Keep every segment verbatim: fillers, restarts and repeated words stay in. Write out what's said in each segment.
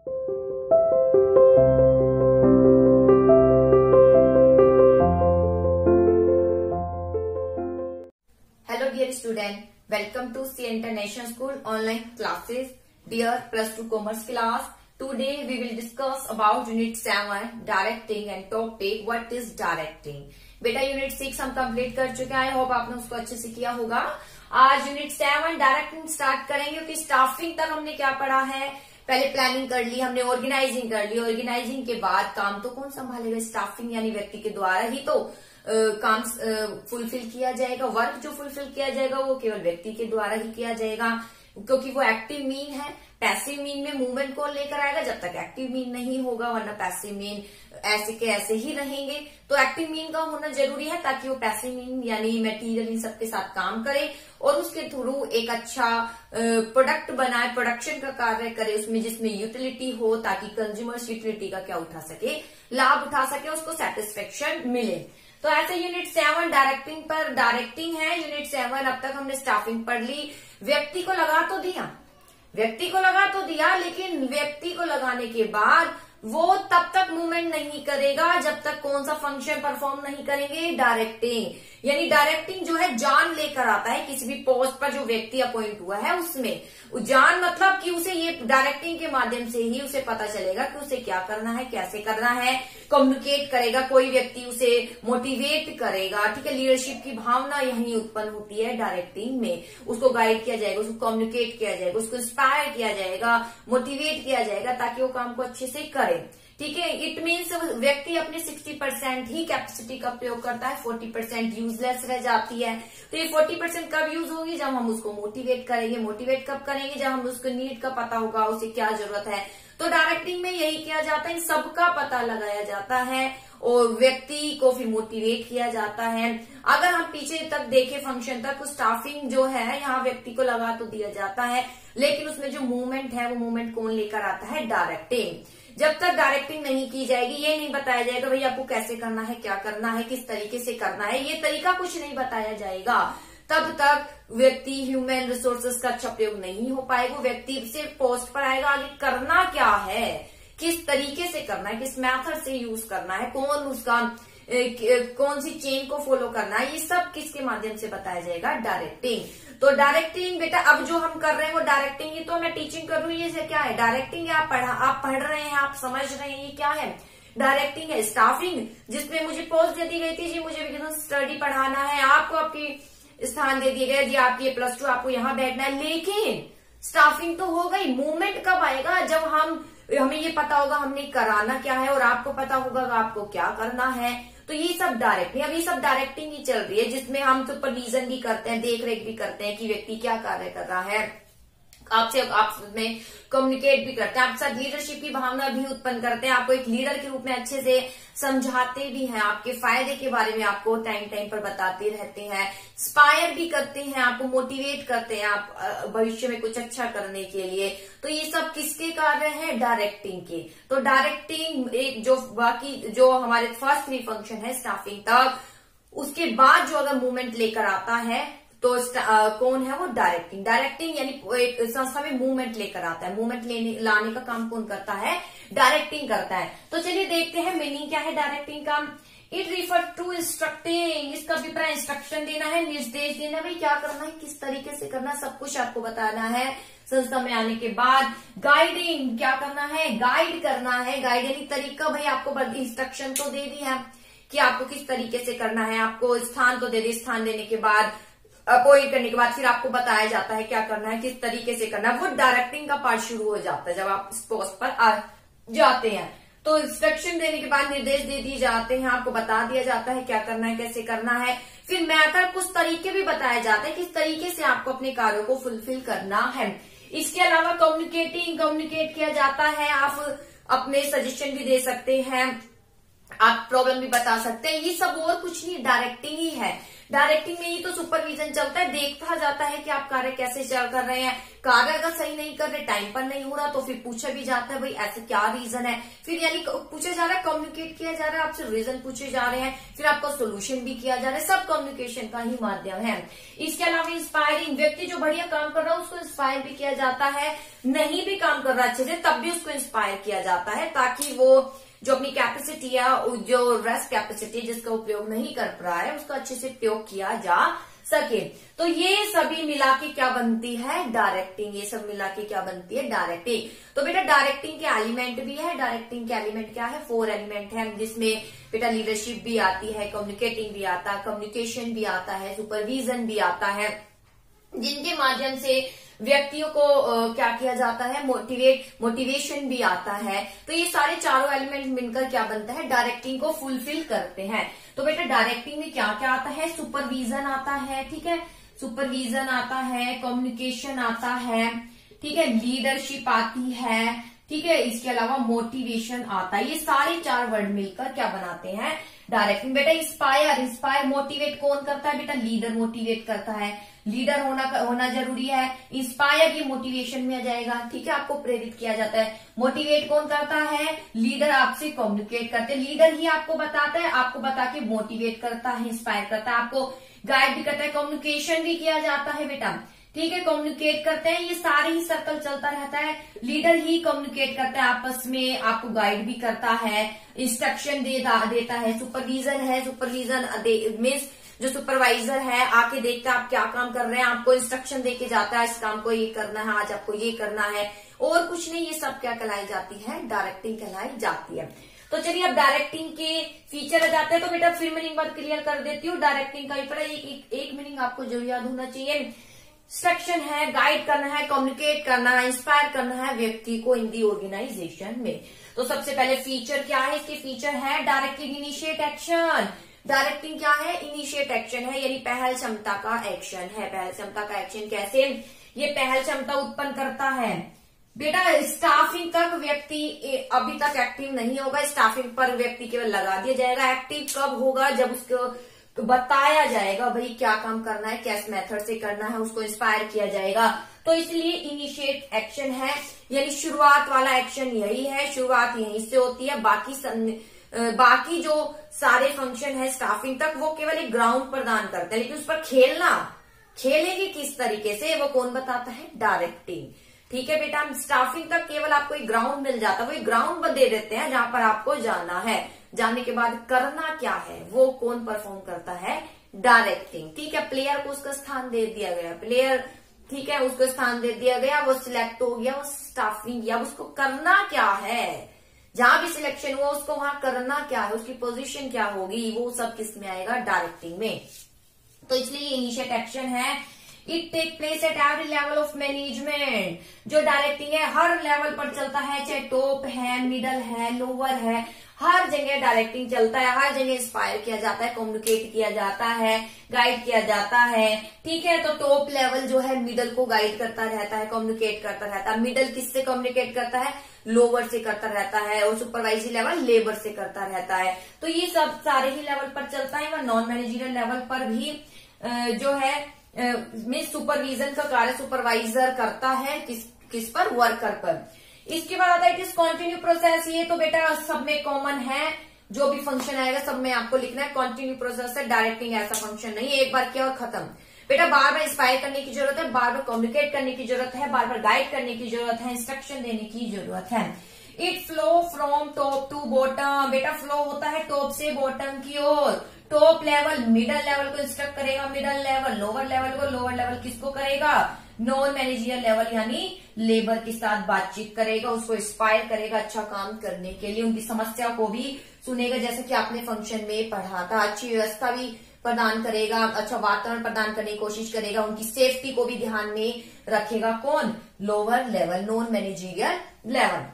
Hello dear student, welcome to C International School online classes. Dear plus two commerce class, today we will discuss about unit seven directing and topic what is directing. बेटा unit six हम complete कर चुके हैं, I hope आपने उसको अच्छे से किया होगा। आज यूनिट सेवन डायरेक्टिंग स्टार्ट करेंगे क्योंकि स्टाफिंग तक हमने क्या पढ़ा है, पहले प्लानिंग कर ली हमने, ऑर्गेनाइजिंग कर ली, ऑर्गेनाइजिंग के बाद काम तो कौन संभालेगा, स्टाफिंग यानी व्यक्ति के द्वारा ही तो Uh, काम फुलफिल किया जाएगा, वर्क जो फुलफिल किया जाएगा वो केवल व्यक्ति के द्वारा ही किया जाएगा क्योंकि वो एक्टिव मीन है। पैसिव मीन में मूवमेंट को लेकर आएगा जब तक एक्टिव मीन नहीं होगा, वरना पैसिव मीन ऐसे के ऐसे ही रहेंगे। तो एक्टिव मीन का होना जरूरी है ताकि वो पैसिव मीन यानी मटेरियल इन सबके साथ काम करे और उसके थ्रू एक अच्छा प्रोडक्ट बनाए, प्रोडक्शन का कार्य करे उसमें जिसमें यूटिलिटी हो ताकि कंज्यूमर्स यूटिलिटी का क्या उठा सके, लाभ उठा सके, उसको सेटिस्फेक्शन मिले। तो ऐसे यूनिट सेवन डायरेक्टिंग पर डायरेक्टिंग है। यूनिट सेवन अब तक हमने स्टाफिंग पढ़ ली। व्यक्ति को लगा तो दिया, व्यक्ति को लगा तो दिया लेकिन व्यक्ति को लगाने के बाद वो तब तक मूवमेंट नहीं करेगा जब तक कौन सा फंक्शन परफॉर्म नहीं करेंगे, डायरेक्टिंग। यानी डायरेक्टिंग जो है जान लेकर आता है किसी भी पोस्ट पर जो व्यक्ति अपॉइंट हुआ है उसमें। जान मतलब कि उसे ये डायरेक्टिंग के माध्यम से ही उसे पता चलेगा कि उसे क्या करना है, कैसे करना है, कम्युनिकेट करेगा, कोई व्यक्ति उसे मोटिवेट करेगा, ठीक है। लीडरशिप की भावना यही उत्पन्न होती है डायरेक्टिंग में। उसको गाइड किया जाएगा, उसको कम्युनिकेट किया जाएगा, उसको इंस्पायर किया जाएगा, मोटिवेट किया जाएगा ताकि वो काम को अच्छे से करे, ठीक है। इट मीन्स व्यक्ति अपने साठ परसेंट ही कैपेसिटी का प्रयोग करता है, चालीस परसेंट यूजलेस रह जाती है। तो ये चालीस परसेंट कब यूज होगी, जब हम उसको मोटिवेट करेंगे। मोटिवेट कब करेंगे, जब हम उसको नीड का पता होगा, उसे क्या जरूरत है। तो डायरेक्टिंग में यही किया जाता है, सबका पता लगाया जाता है और व्यक्ति को फिर मोटिवेट किया जाता है। अगर हम पीछे तक देखें फंक्शन तक, तो स्टाफिंग जो है यहाँ व्यक्ति को लगा तो दिया जाता है लेकिन उसमें जो मूवमेंट है वो मूवमेंट कौन लेकर आता है, डायरेक्टिंग। जब तक डायरेक्टिंग नहीं की जाएगी, ये नहीं बताया जाएगा भाई आपको कैसे करना है, क्या करना है, किस तरीके से करना है, ये तरीका कुछ नहीं बताया जाएगा, तब तक व्यक्ति ह्यूमन रिसोर्सेज का अच्छा प्रयोग नहीं हो पाएगा। व्यक्ति सिर्फ पोस्ट पर आएगा, आगे करना क्या है, किस तरीके से करना है, किस मेथड से यूज करना है, कौन उसका कौन सी चेन को फॉलो करना है, ये सब किसके माध्यम से बताया जाएगा, डायरेक्टिंग। तो डायरेक्टिंग बेटा अब जो हम कर रहे हैं वो डायरेक्टिंग, ये तो मैं टीचिंग कर रही हूँ, ये क्या है, डायरेक्टिंग है। आप पढ़ा आप पढ़ रहे हैं, आप समझ रहे हैं, ये क्या है, डायरेक्टिंग है। स्टाफिंग जिसमें मुझे पोस्ट दे दी गई थी, जी मुझे बिजनेस स्टडी पढ़ाना है, आपको आपकी स्थान दे दिए गए, जी आपकी प्लस टू आपको यहाँ बैठना है, लेकिन स्टाफिंग तो हो गई। मूवमेंट कब आएगा, जब हम हमें ये पता होगा हमने कराना क्या है और आपको पता होगा आपको क्या करना है। तो ये सब डायरेक्टिंग, अब ये सब डायरेक्टिंग ही चल रही है जिसमें हम सुपरविजन भी करते हैं, देख रेख भी करते हैं कि व्यक्ति क्या कार्य कर रहा है, आपसे आपस में कम्युनिकेट भी करते हैं, आपके साथ लीडरशिप की भावना भी उत्पन्न करते हैं, आपको एक लीडर के रूप में अच्छे से समझाते भी हैं, आपके फायदे के बारे में आपको टाइम टाइम पर बताते रहते हैं, इंस्पायर भी करते हैं, आपको मोटिवेट करते हैं आप भविष्य में कुछ अच्छा करने के लिए। तो ये सब किसके कार्य हैं, डायरेक्टिंग के। तो डायरेक्टिंग एक जो बाकी जो हमारे फर्स्ट थ्री फंक्शन है स्टाफिंग तक, उसके बाद जो अगर मूवमेंट लेकर आता है तो आ, कौन है वो, डायरेक्टिंग। डायरेक्टिंग यानी एक संस्था में मूवमेंट लेकर आता है, मूवमेंट लेने लाने का काम कौन करता है, डायरेक्टिंग करता है। तो चलिए देखते हैं मीनिंग क्या है डायरेक्टिंग का। इट रिफर टू इंस्ट्रक्टिंग, इसका अभिप्राय इंस्ट्रक्शन देना है, निर्देश देना, भाई क्या करना है, किस तरीके से करना, सब कुछ आपको बताना है संस्था में आने के बाद। गाइडिंग, क्या करना है, गाइड करना है, गाइड यानी तरीका, भाई आपको इंस्ट्रक्शन तो दे दी है कि आपको किस तरीके से करना है, आपको स्थान तो दे दी, स्थान देने के बाद अपॉइंट करने के बाद फिर आपको बताया जाता है क्या करना है, किस तरीके से करना है, वो डायरेक्टिंग का पार्ट शुरू हो जाता है जब आप इस पोस्ट पर आ जाते हैं। तो इंस्ट्रक्शन देने के बाद निर्देश दे दिए जाते हैं, आपको बता दिया जाता है क्या करना है, कैसे करना है, फिर मेथड कुछ तरीके भी बताए जाते हैं किस तरीके से आपको अपने कार्यों को फुलफिल करना है। इसके अलावा कम्युनिकेटिंग, कम्युनिकेट किया जाता है, आप अपने सजेशन भी दे सकते हैं, आप प्रॉब्लम भी बता सकते हैं, ये सब और कुछ नहीं डायरेक्टिंग ही है। डायरेक्टिंग में ही तो सुपरविजन चलता है, देखता जाता है कि आप कार्य कैसे चल कर रहे हैं, कार्य अगर सही नहीं कर रहे, टाइम पर नहीं हो रहा, तो फिर पूछा भी जाता है भाई ऐसे क्या रीजन है, फिर यानी पूछा जा रहा है, कम्युनिकेट किया जा रहा है, आपसे रीजन पूछे जा रहे हैं, फिर आपका सोल्यूशन भी किया जा रहा है, सब कम्युनिकेशन का ही माध्यम है। इसके अलावा इंस्पायरिंग, व्यक्ति जो बढ़िया काम कर रहा है उसको इंस्पायर भी किया जाता है, नहीं भी काम कर रहा अच्छे से तब भी उसको इंस्पायर किया जाता है, ताकि वो जो अपनी कैपेसिटी है, जो रेस्ट कैपेसिटी जिसका उपयोग नहीं कर रहा है, उसका अच्छे से उपयोग किया जा सके। तो ये सभी मिला के क्या बनती है, डायरेक्टिंग। ये सब मिला के क्या बनती है, डायरेक्टिंग। तो बेटा डायरेक्टिंग के एलिमेंट भी है। डायरेक्टिंग के एलिमेंट क्या है, फोर एलिमेंट है, जिसमें बेटा लीडरशिप भी आती है, कम्युनिकेटिंग भी आता है, कम्युनिकेशन भी आता है, सुपरविजन भी आता है, जिनके माध्यम से व्यक्तियों को आ, क्या किया जाता है, मोटिवेट मोटिवेशन भी आता है। तो ये सारे चारों एलिमेंट मिलकर क्या बनता है, डायरेक्टिंग को फुलफिल करते हैं। तो बेटा डायरेक्टिंग में क्या क्या आता है, सुपरविजन आता है, ठीक है, सुपरविजन आता है, कम्युनिकेशन आता है, ठीक है, लीडरशिप आती है, ठीक है, इसके अलावा मोटिवेशन आता है। ये सारे चार वर्ड मिलकर क्या बनाते हैं, डायरेक्टिंग। बेटा इंस्पायर, इंस्पायर मोटिवेट कौन करता है, बेटा लीडर मोटिवेट करता है, लीडर होना होना जरूरी है। इंस्पायर ये मोटिवेशन में आ जाएगा, ठीक है, आपको प्रेरित किया जाता है। मोटिवेट कौन करता है, लीडर आपसे कम्युनिकेट करते हैं, लीडर ही आपको बताता है, आपको बता के मोटिवेट करता है, इंस्पायर करता है, आपको गाइड भी करता है, कम्युनिकेशन भी किया जाता है बेटा, ठीक है, कम्युनिकेट करते हैं। ये सारे ही सर्कल चलता रहता है, लीडर ही कम्युनिकेट करता है आपस में, आपको गाइड भी करता है, इंस्ट्रक्शन दे, देता है। सुपरविजन है, सुपरविजन मीन्स जो सुपरवाइजर है आके देखता है आप क्या काम कर रहे हैं, आपको इंस्ट्रक्शन देके जाता है, इस काम को ये करना है, आज आपको ये करना है, और कुछ नहीं। ये सब क्या कहलाई जाती है, डायरेक्टिंग कहलाई जाती है। तो चलिए अब डायरेक्टिंग के फीचर आ जाते हैं। तो बेटा फिर मीनिंग बात क्लियर कर देती हूँ। डायरेक्टिंग का एक, एक, एक मीनिंग आपको जरूर याद होना चाहिए, इंस्ट्रक्शन है, गाइड करना है, कम्युनिकेट करना है, इंस्पायर करना है व्यक्ति को इन दी ऑर्गेनाइजेशन में। तो सबसे पहले फीचर क्या है, इसके फीचर है डायरेक्टिंग इनिशिएट एक्शन। डायरेक्टिंग क्या है, इनिशिएट एक्शन है, यानी पहल क्षमता का एक्शन है। पहल क्षमता का एक्शन कैसे, ये पहल क्षमता उत्पन्न करता है। बेटा स्टाफिंग तक व्यक्ति अभी तक एक्टिव नहीं होगा, स्टाफिंग पर व्यक्ति केवल लगा दिया जाएगा। एक्टिव कब होगा, जब उसको तो बताया जाएगा भाई क्या काम करना है, किस मेथड से करना है, उसको इंस्पायर किया जाएगा। तो इसलिए इनिशिएट एक्शन है, यानी शुरुआत वाला एक्शन यही है, शुरुआत यहीं से होती है। बाकी सं, बाकी जो सारे फंक्शन है स्टाफिंग तक वो केवल एक ग्राउंड प्रदान करते हैं, लेकिन उस पर खेलना, खेलेंगे किस तरीके से वो कौन बताता है, डायरेक्टिंग। ठीक है बेटा, स्टाफिंग तक केवल आपको एक ग्राउंड मिल जाता है, वो एक ग्राउंड दे देते हैं जहां पर आपको जाना है। जाने के बाद करना क्या है वो कौन परफॉर्म करता है, डायरेक्टिंग। ठीक है, प्लेयर को उसका स्थान दे दिया गया, प्लेयर ठीक है उसको स्थान दे दिया गया, वो सिलेक्ट हो गया, वो स्टाफिंग या उसको करना क्या है, जहां भी सिलेक्शन हुआ उसको वहां करना क्या है, उसकी पोजीशन क्या होगी, वो सब किस में आएगा, डायरेक्टिंग में। तो इसलिए इनिशिएट एक्शन है, it take place at every level of management. जो डायरेक्टिंग है हर लेवल पर चलता है, चाहे टॉप है, मिडल है, लोअर है, हर जगह डायरेक्टिंग चलता है, हर जगह इंस्पायर किया जाता है, कम्युनिकेट किया जाता है, गाइड किया जाता है। ठीक है, तो टॉप लेवल जो है मिडल को गाइड करता रहता है, कम्युनिकेट करता रहता है। मिडल किससे कम्युनिकेट करता है, लोअर से करता रहता है, और सुपरवाइजरी लेवल लेबर से करता रहता है। तो ये सब सारे ही लेवल पर चलता है। वह नॉन मैनेजरियल लेवल पर भी जो है में सुपरविजन का कार्य सुपरवाइजर करता है, किस किस पर, वर्कर पर। इसके बाद आता है इट इज कॉन्टिन्यू प्रोसेस। ये तो बेटा सब में कॉमन है, जो भी फंक्शन आएगा सब में आपको लिखना है कॉन्टिन्यू प्रोसेस है। डायरेक्टिंग ऐसा फंक्शन नहीं, एक बार किया और खत्म। बेटा बार बार इंस्पायर करने की जरूरत है, बार बार कम्युनिकेट करने की जरूरत है, बार बार गाइड करने की जरूरत है, इंस्ट्रक्शन देने की जरूरत है। It flow from top to bottom. बेटा फ्लो होता है टॉप से बॉटम की ओर। टॉप लेवल मिडल लेवल को इंस्ट्रक्ट करेगा, मिडल लेवल लोअर लेवल को, लोअर लेवल किसको करेगा, नॉन मैनेजरियल लेवल यानी लेबर के साथ बातचीत करेगा, उसको इंस्पायर करेगा अच्छा काम करने के लिए, उनकी समस्या को भी सुनेगा, जैसे कि आपने फंक्शन में पढ़ा था। अच्छी व्यवस्था भी प्रदान करेगा, अच्छा वातावरण प्रदान करने की कोशिश करेगा, उनकी सेफ्टी को भी ध्यान में रखेगा। कौन, lower level, non managerial level.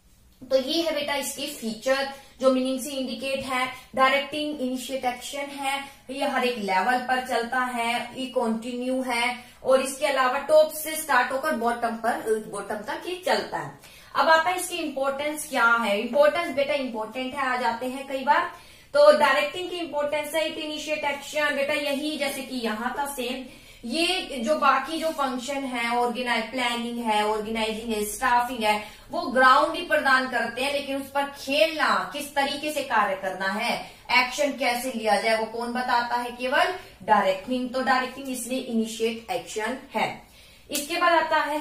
तो ये है बेटा इसके फीचर जो मीनिंग से इंडिकेट है। डायरेक्टिंग इनिशिएट एक्शन है, ये हर एक लेवल पर चलता है, ये कंटिन्यू है, और इसके अलावा टॉप से स्टार्ट होकर बॉटम पर बॉटम तक ये चलता है। अब आता है इसकी इंपॉर्टेंस क्या है। इंपॉर्टेंस बेटा इंपॉर्टेंट है, आ जाते हैं कई बार। तो डायरेक्टिंग की इंपॉर्टेंस है, इट इनिशिएट एक्शन। बेटा यही जैसे कि यहाँ था सेम, ये जो बाकी जो फंक्शन है, ऑर्गेनाइज प्लानिंग है, ऑर्गेनाइजिंग है, स्टाफिंग है, वो ग्राउंड ही प्रदान करते हैं, लेकिन उस पर खेलना, किस तरीके से कार्य करना है, एक्शन कैसे लिया जाए, वो कौन बताता है? केवल डायरेक्टिंग। तो डायरेक्टिंग इसलिए इनिशिएट एक्शन है। इसके बाद आता है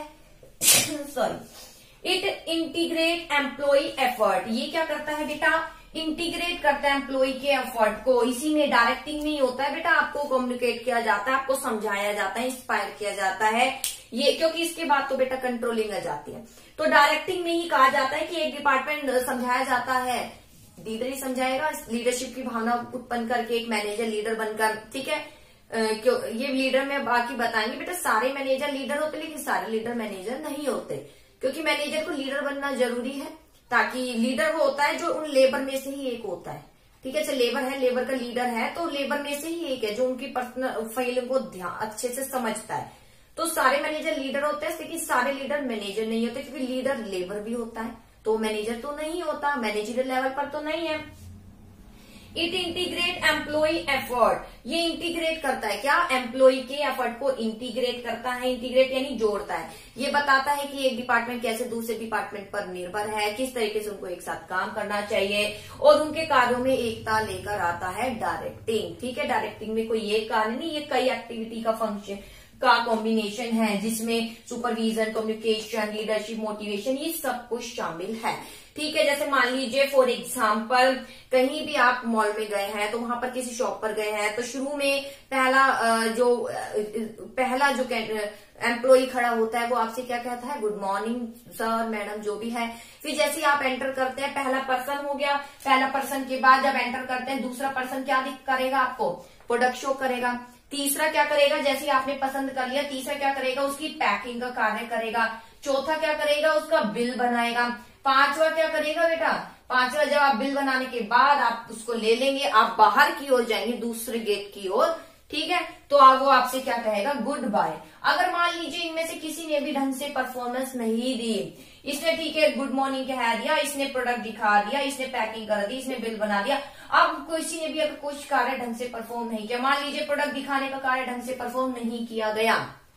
sorry it integrate employ effort. ये क्या करता है बेटा? इंटीग्रेट करता है एम्प्लॉय के एफर्ट को। इसी में डायरेक्टिंग में ही होता है बेटा, आपको कम्युनिकेट किया जाता है, आपको समझाया जाता है, इंस्पायर किया जाता है ये, क्योंकि इसके बाद तो बेटा कंट्रोलिंग आ जाती है। तो डायरेक्टिंग में ही कहा जाता है कि एक डिपार्टमेंट समझाया जाता है, लीडर ही समझाएगा, लीडरशिप की भावना उत्पन्न करके एक मैनेजर लीडर बनकर, ठीक है। क्यों ये लीडर में बाकी बताएंगे बेटा, सारे मैनेजर लीडर होते लेकिन सारे लीडर मैनेजर नहीं होते, क्योंकि मैनेजर को लीडर बनना जरूरी है, ताकि लीडर वो होता है जो उन लेबर में से ही एक होता है, ठीक है। चलो लेबर है, लेबर का लीडर है, तो लेबर में से ही एक है जो उनकी पर्सनल फीलिंग को ध्यान अच्छे से समझता है। तो सारे मैनेजर लीडर होते हैं, लेकिन सारे लीडर मैनेजर नहीं होते, क्योंकि लीडर लेबर भी होता है, तो मैनेजर तो नहीं होता, मैनेजरियल लेवल पर तो नहीं है। इट इंटीग्रेट एम्प्लॉय एफर्ट, ये इंटीग्रेट करता है क्या? एम्प्लॉय के एफर्ट को इंटीग्रेट करता है। इंटीग्रेट यानी जोड़ता है। ये बताता है कि एक डिपार्टमेंट कैसे दूसरे डिपार्टमेंट पर निर्भर है, किस तरीके से उनको एक साथ काम करना चाहिए, और उनके कार्यों में एकता लेकर आता है डायरेक्टिंग, ठीक है। डायरेक्टिंग में कोई एक कार्य नहीं, ये कई एक्टिविटी का फंक्शन का कॉम्बिनेशन है, जिसमें सुपरविजन, कम्युनिकेशन, लीडरशिप, मोटिवेशन, ये सब कुछ शामिल है, ठीक है। जैसे मान लीजिए फॉर एग्जाम्पल कहीं भी आप मॉल में गए हैं, तो वहां पर किसी शॉप पर गए हैं, तो शुरू में पहला जो पहला जो एम्प्लॉय खड़ा होता है वो आपसे क्या कहता है? गुड मॉर्निंग सर, मैडम, जो भी है। फिर जैसे ही आप एंटर करते हैं, पहला पर्सन हो गया, पहला पर्सन के बाद जब एंटर करते हैं दूसरा पर्सन क्या करेगा? आपको प्रोडक्ट शो करेगा। तीसरा क्या करेगा? जैसे आपने पसंद कर लिया, तीसरा क्या करेगा? उसकी पैकिंग का कार्य करेगा। चौथा क्या करेगा? उसका बिल बनाएगा। पांचवा क्या करेगा बेटा? पांचवा जब आप बिल बनाने के बाद आप उसको ले लेंगे, आप बाहर की ओर जाएंगे, दूसरे गेट की ओर, ठीक है। तो आप वो आपसे क्या कहेगा? Good bye. अगर मान लीजिए इनमें से किसी ने भी ढंग से परफॉर्मेंस नहीं दी, इसने ठीक है गुड मॉर्निंग कह दिया, इसने प्रोडक्ट दिखा दिया, इसने पैकिंग कर दी, इसने बिल बना दिया, अब किसी ने भी अगर कुछ कार्य ढंग से परफॉर्म नहीं किया, मान लीजिए प्रोडक्ट दिखाने का कार्य ढंग से परफॉर्म नहीं किया गया,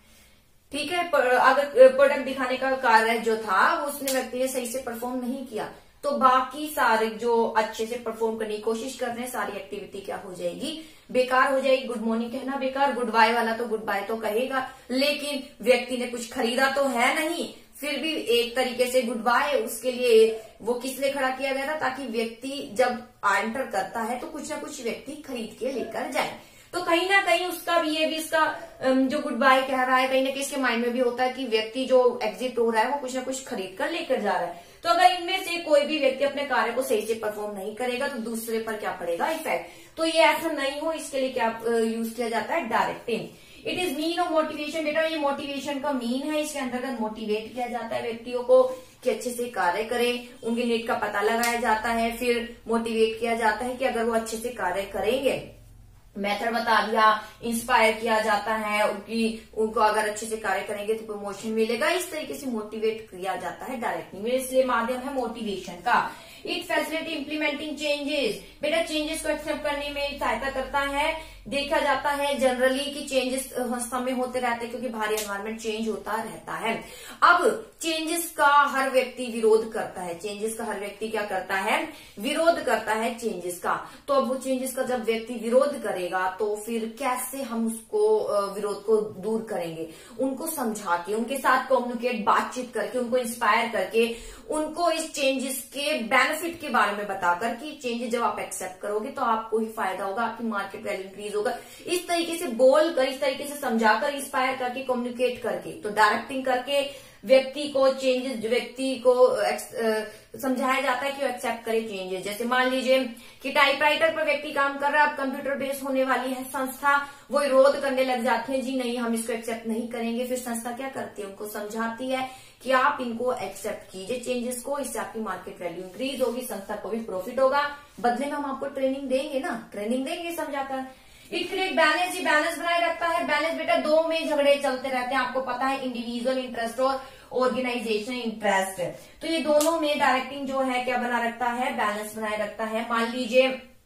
ठीक है, अगर प्रोडक्ट दिखाने का कार्य जो था वो उसने व्यक्ति ने सही से परफॉर्म नहीं किया, तो बाकी सारे जो अच्छे से परफॉर्म करने की कोशिश कर रहे हैं, सारी एक्टिविटी क्या हो जाएगी? बेकार हो जाएगी। गुड मॉर्निंग कहना बेकार, गुड बाय वाला तो गुड बाय तो कहेगा, लेकिन व्यक्ति ने कुछ खरीदा तो है नहीं, फिर भी एक तरीके से गुड बाय उसके लिए वो किस लिए खड़ा किया गया था? ताकि व्यक्ति जब एंटर करता है तो कुछ ना कुछ व्यक्ति खरीद के लेकर जाए। तो कहीं ना कहीं उसका भी ये भी इसका जो गुड बाय कह रहा है, कहीं ना कहीं इसके माइंड में भी होता है कि व्यक्ति जो एग्जिट हो रहा है वो कुछ ना कुछ खरीद कर लेकर जा रहा है। तो अगर इनमें से कोई भी व्यक्ति अपने कार्य को सही से परफॉर्म नहीं करेगा तो दूसरे पर क्या पड़ेगा? इफेक्ट। तो ये ऐसा नहीं हो, इसके लिए क्या यूज किया जाता है? Directing. It is mean of motivation. बेटा ये मोटिवेशन का मीन है, इसके अंतर्गत मोटिवेट किया जाता है व्यक्तियों को कि अच्छे से कार्य करें, उनके नीड का पता लगाया जाता है, फिर मोटिवेट किया जाता है कि अगर वो अच्छे से कार्य करेंगे, मेथड बता दिया, इंस्पायर किया जाता है उनकी उनको अगर अच्छे से कार्य करेंगे तो प्रमोशन मिलेगा। इस तरीके से मोटिवेट किया जाता है डायरेक्टली, इसलिए माध्यम है मोटिवेशन का। It facility implementing changes. बेटा चेंजेस को एक्सेप्ट करने में सहायता करता है। देखा जाता है जनरली कि चेंजेस संस्था में होते रहते हैं, क्योंकि बाहरी एनवायरनमेंट चेंज होता रहता है। अब चेंजेस का हर व्यक्ति विरोध करता है, चेंजेस का हर व्यक्ति क्या करता है? विरोध करता है चेंजेस का। तो अब वो चेंजेस का जब व्यक्ति विरोध करेगा तो फिर कैसे हम उसको विरोध को दूर करेंगे? उनको समझा के, उनके साथ कम्युनिकेट, बातचीत करके, उनको इंस्पायर करके, उनको इस चेंजेस के बेनिफिट के बारे में बताकर कि चेंजेस जब आप एक्सेप्ट करोगे तो आपको ही फायदा होगा, आपकी मार्केट वैल्यू इंक्रीज होगा। इस तरीके से बोलकर, इस तरीके से समझाकर, इंस्पायर करके, कम्युनिकेट करके, तो डायरेक्टिंग करके व्यक्ति को चेंजेस व्यक्ति को समझाया जाता है कि वो एक्सेप्ट करे चेंजेस। जैसे मान लीजिए कि टाइपराइटर पर व्यक्ति काम कर रहा है, अब कंप्यूटर बेस होने वाली है संस्था, वो विरोध करने लग जाते हैं, जी नहीं हम इसको एक्सेप्ट नहीं करेंगे। फिर संस्था क्या करती है? उनको समझाती है कि आप इनको एक्सेप्ट कीजिए चेंजेस को, इससे आपकी मार्केट वैल्यू इंक्रीज होगी, संस्था को भी प्रॉफिट होगा। बदले में हम आपको ट्रेनिंग देंगे ना, ट्रेनिंग देंगे समझाकर। इट क्रिएट बैलेंस, ये बैलेंस बनाए रखता है। बैलेंस बेटा दो में झगड़े चलते रहते हैं, आपको पता है, इंडिविजुअल इंटरेस्ट और ऑर्गेनाइजेशन इंटरेस्ट। तो ये दोनों में डायरेक्टिंग जो है क्या बना रखता है? बैलेंस बनाए रखता है। मान लीजिए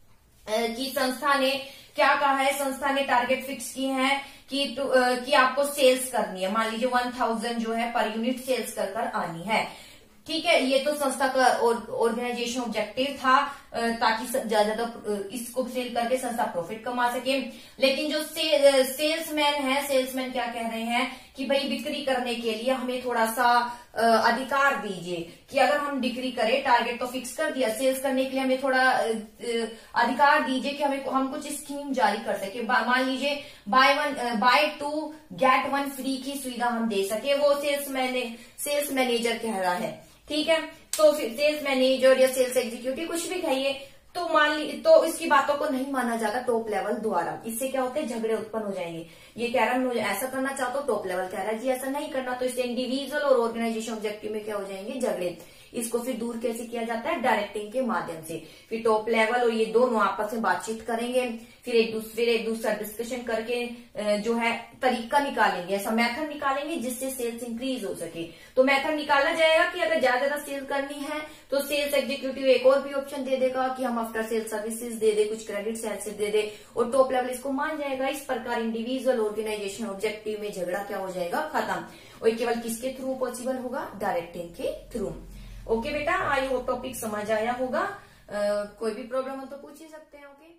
कि संस्था ने क्या कहा है, संस्था ने टारगेट फिक्स किए हैं कि कि आपको सेल्स करनी है, मान लीजिए वन थाउजेंड जो है पर यूनिट सेल्स कर कर आनी है। ठीक है, ये तो संस्था का ऑर्गेनाइजेशन ऑब्जेक्टिव था ताकि ज्यादा ज्यादा इसको सेल करके संस्था प्रॉफिट कमा सके। लेकिन जो से, सेल्समैन है, सेल्समैन क्या कह रहे हैं कि भाई बिक्री करने के लिए हमें थोड़ा सा अधिकार दीजिए, कि अगर हम बिक्री करें, टारगेट तो फिक्स कर दिया, सेल्स करने के लिए हमें थोड़ा अधिकार दीजिए कि हमें हम कुछ स्कीम जारी कर सके। मान लीजिए buy one buy two get one free की सुविधा हम दे सके, वो सेल्स मैने सेल्स मैनेजर कह रहा है। ठीक है, तो फिर सेल्स मैनेजर या सेल्स एग्जीक्यूटिव कुछ भी कहिए, तो मान ली तो इसकी बातों को नहीं माना जाता टॉप लेवल द्वारा। इससे क्या होते हैं, झगड़े उत्पन्न हो जाएंगे। ये कह रहा है मुझे ऐसा करना चाहता हूं, टॉप लेवल कह रहा है जी ऐसा नहीं करना, तो इससे इंडिविजुअल और ऑर्गेनाइजेशन ऑब्जेक्टिव में क्या हो जाएंगे, झगड़े। इसको फिर दूर कैसे किया जाता है, डायरेक्टिंग के माध्यम से। फिर टॉप लेवल और ये दोनों आपस में बातचीत करेंगे, फिर एक दूसरे एक दूसरा डिस्कशन करके जो है तरीका निकालेंगे, ऐसा मेथड निकालेंगे जिससे सेल्स इंक्रीज हो सके। तो मेथड निकाला जाएगा कि अगर ज्यादा ज्यादा सेल करनी है तो सेल्स एग्जीक्यूटिव एक और भी ऑप्शन दे देगा कि हम आफ्टर सेल सर्विसेज दे दे, कुछ क्रेडिट सेल्स दे दे, और टॉप लेवल इसको मान जाएगा। इस प्रकार इंडिविजुअल ऑर्गेनाइजेशन ऑब्जेक्टिव में झगड़ा क्या हो जाएगा, खत्म। और केवल किसके थ्रू पॉसिबल होगा, डायरेक्टिंग के थ्रू। ओके बेटा, आई होप टॉपिक समझ आया होगा। uh, कोई भी प्रॉब्लम हो तो पूछ ही सकते हैं। ओके।